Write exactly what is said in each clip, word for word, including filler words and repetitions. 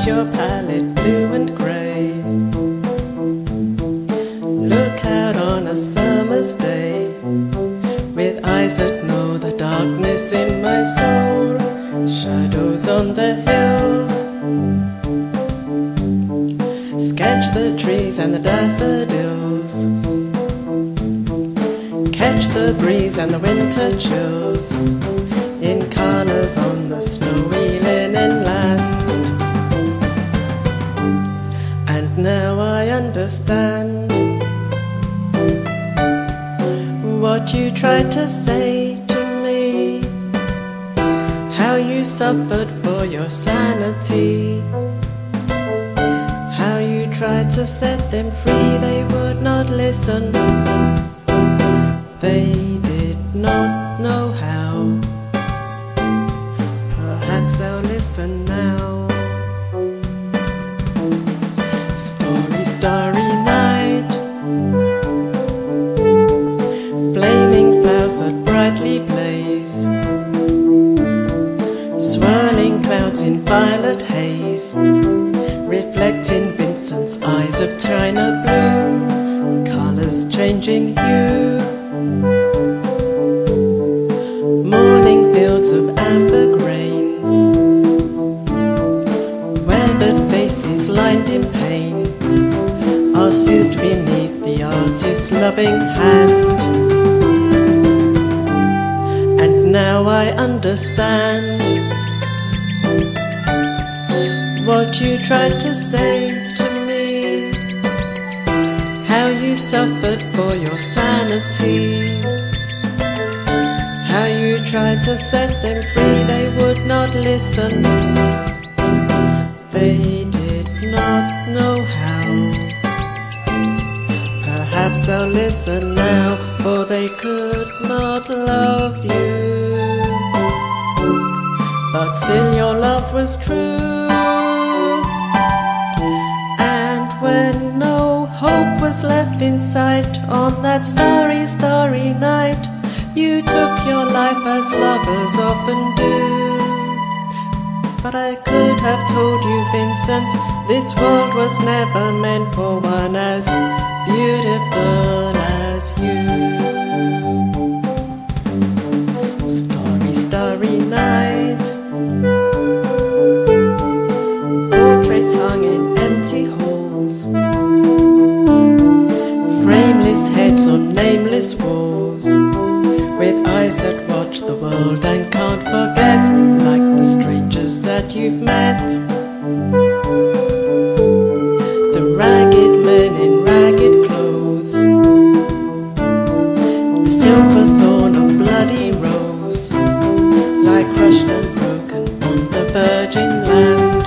paint your palette blue and grey. Look out on a summer's day with eyes that know the darkness in my soul. Shadows on the hills, sketch the trees and the daffodils, catch the breeze and the winter chills in colours on the snowy linen land. And now I understand what you tried to say to me, how you suffered for your sanity, how you tried to set them free. They would not listen, they did not know how. Perhaps they'll listen now. Starry, starry night, flaming flowers that brightly blaze, swirling clouds in violet haze, reflecting Vincent's eyes of china blue, colours changing hue, morning fields of amber grain, weathered faces lined in pain are soothed beneath the artist's loving hand. And now I understand what you tried to say to me, how you suffered for your sanity, how you tried to set them free. They would not listen, they did not know how. Perhaps they'll listen now, for they could not love you, but still your love was true. And when no hope was left in sight on that starry, starry night, you took your life as lovers often do. But I could have told you, Vincent, this world was never meant for one as beautiful as you. Starry, starry night, portraits hung in empty halls, frameless heads on nameless walls, with eyes that watch the world and can't forget, like the strangers that you've met. The ragged men in ragged clothes, the silver thorn of bloody rose, lie crushed and broken on the virgin land.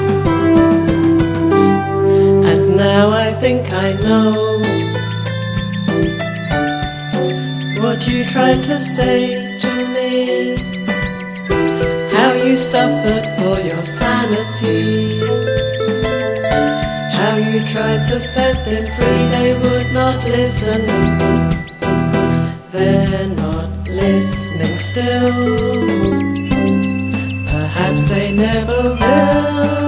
And now I think I know what you tried to say to me, how you suffered for your sanity, how you tried to set them free. They would not listen, they're not listening still. Perhaps they never will.